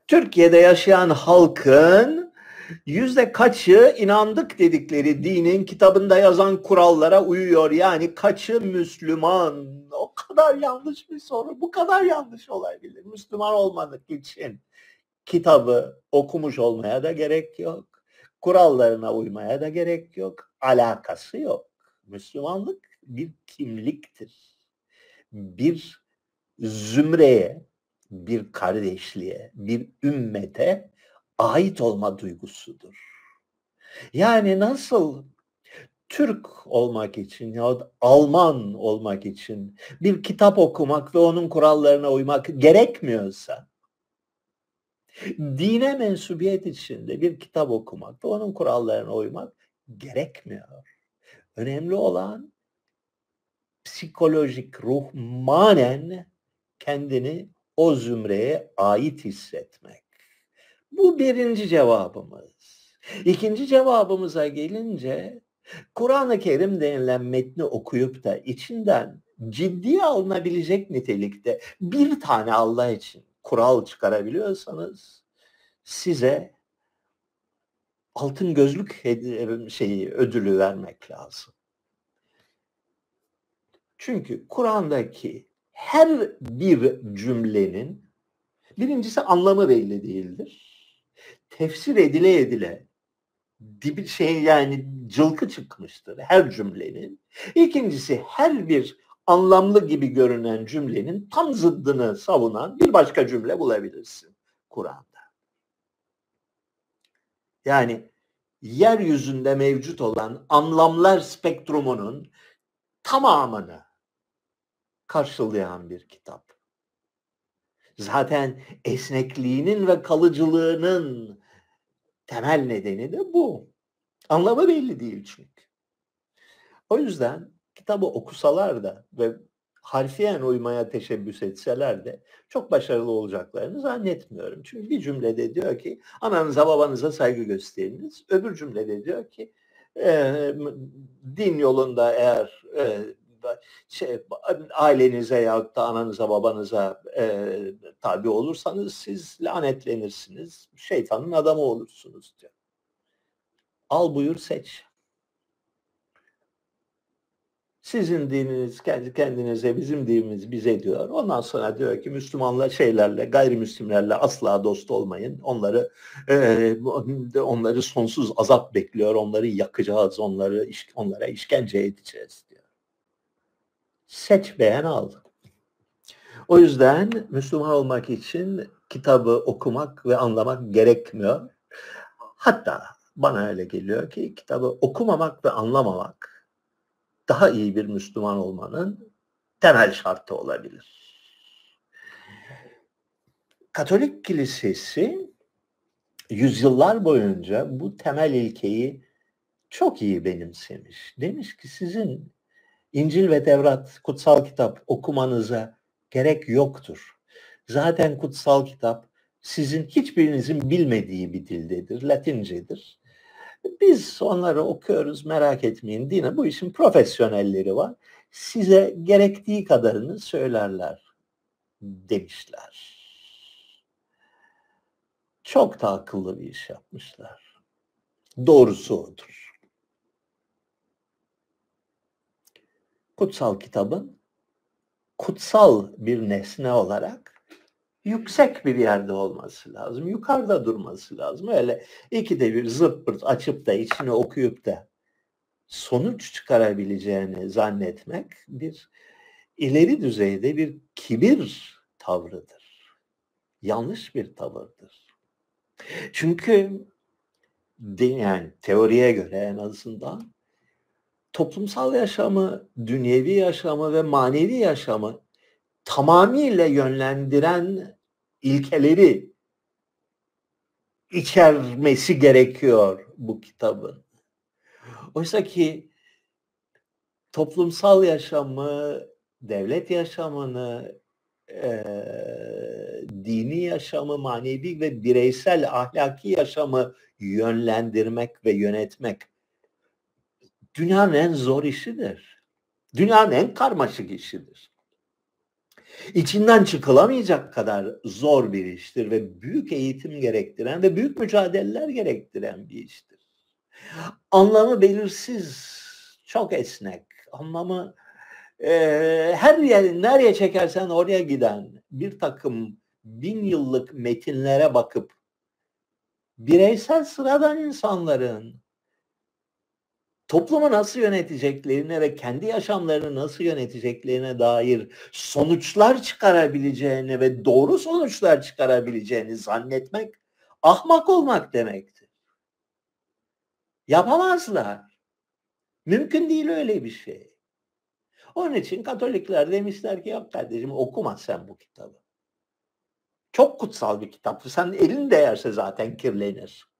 Türkiye'de yaşayan halkın yüzde kaçı inandık dedikleri dinin kitabında yazan kurallara uyuyor? Yani kaçı Müslüman? O kadar yanlış bir soru. Bu kadar yanlış olabilir. Müslüman olmadık için kitabı okumuş olmaya da gerek yok. Kurallarına uymaya da gerek yok. Alakası yok. Müslümanlık bir kimliktir. Bir zümreye, bir kardeşliğe, bir ümmete ait olma duygusudur. Yani nasıl Türk olmak için ya da Alman olmak için bir kitap okumak ve onun kurallarına uymak gerekmiyorsa, dine mensubiyet içinde bir kitap okumak ve onun kurallarına uymak gerekmiyor. Önemli olan psikolojik, ruhmanen kendini o zümreye ait hissetmek. Bu birinci cevabımız. İkinci cevabımıza gelince, Kur'an-ı Kerim denilen metni okuyup da içinden ciddiye alınabilecek nitelikte bir tane Allah için kural çıkarabiliyorsanız size altın gözlük ödülü vermek lazım. Çünkü Kur'an'daki her bir cümlenin birincisi anlamı belli değildir. Tefsir edile edile yani cılkı çıkmıştır her cümlenin. İkincisi her bir anlamlı gibi görünen cümlenin tam zıddını savunan bir başka cümle bulabilirsin Kur'an'da. Yani yeryüzünde mevcut olan anlamlar spektrumunun tamamını karşılayan bir kitap. Zaten esnekliğinin ve kalıcılığının temel nedeni de bu. Anlamı belli değil çünkü. O yüzden kitabı okusalar da ve harfiyen uymaya teşebbüs etseler de çok başarılı olacaklarını zannetmiyorum. Çünkü bir cümlede diyor ki ananıza babanıza saygı gösteriniz. Öbür cümlede diyor ki din yolunda eğer ailenize ya da ananıza babanıza tabi olursanız siz lanetlenirsiniz. Şeytanın adamı olursunuz diyor. Al buyur seç. Sizin dininiz kendi kendinize, bizim dinimiz bize diyor. Ondan sonra diyor ki Müslümanlar gayrimüslimlerle asla dost olmayın. Onları sonsuz azap bekliyor. Onları yakacağız, onlara işkence edeceğiz diyor. Seç beğen al. O yüzden Müslüman olmak için kitabı okumak ve anlamak gerekmiyor. Hatta bana öyle geliyor ki kitabı okumamak ve anlamamak daha iyi bir Müslüman olmanın temel şartı olabilir. Katolik Kilisesi yüzyıllar boyunca bu temel ilkeyi çok iyi benimsemiş. Demiş ki sizin İncil ve Tevrat, kutsal kitap okumanıza gerek yoktur. Zaten kutsal kitap sizin hiçbirinizin bilmediği bir dildedir, Latincedir. Biz onları okuyoruz, merak etmeyin. Dine bu işin profesyonelleri var. Size gerektiği kadarını söylerler demişler. Çok da akıllı bir iş yapmışlar. Doğrusu odur. Kutsal kitabın kutsal bir nesne olarak yüksek bir yerde olması lazım. Yukarıda durması lazım. Öyle ikide bir zırt pırt açıp da içine okuyup da sonuç çıkarabileceğini zannetmek bir ileri düzeyde bir kibir tavrıdır. Yanlış bir tavırdır. Çünkü yani teoriye göre en azından toplumsal yaşamı, dünyevi yaşamı ve manevi yaşamı tamamıyla yönlendiren ilkeleri içermesi gerekiyor bu kitabın. Oysa ki toplumsal yaşamı, devlet yaşamını, dini yaşamı, manevi ve bireysel ahlaki yaşamı yönlendirmek ve yönetmek dünyanın en zor işidir. Dünyanın en karmaşık işidir. İçinden çıkılamayacak kadar zor bir iştir ve büyük eğitim gerektiren ve büyük mücadeleler gerektiren bir iştir. Anlamı belirsiz, çok esnek, anlamı her yer, nereye çekersen oraya giden bir takım 1000 yıllık metinlere bakıp bireysel sıradan insanların toplumu nasıl yöneteceklerine ve kendi yaşamlarını nasıl yöneteceklerine dair sonuçlar çıkarabileceğini ve doğru sonuçlar çıkarabileceğini zannetmek ahmak olmak demektir. Yapamazlar. Mümkün değil öyle bir şey. Onun için Katolikler demişler ki yok kardeşim okuma sen bu kitabı. Çok kutsal bir kitap. Sen elin değerse zaten kirlenir.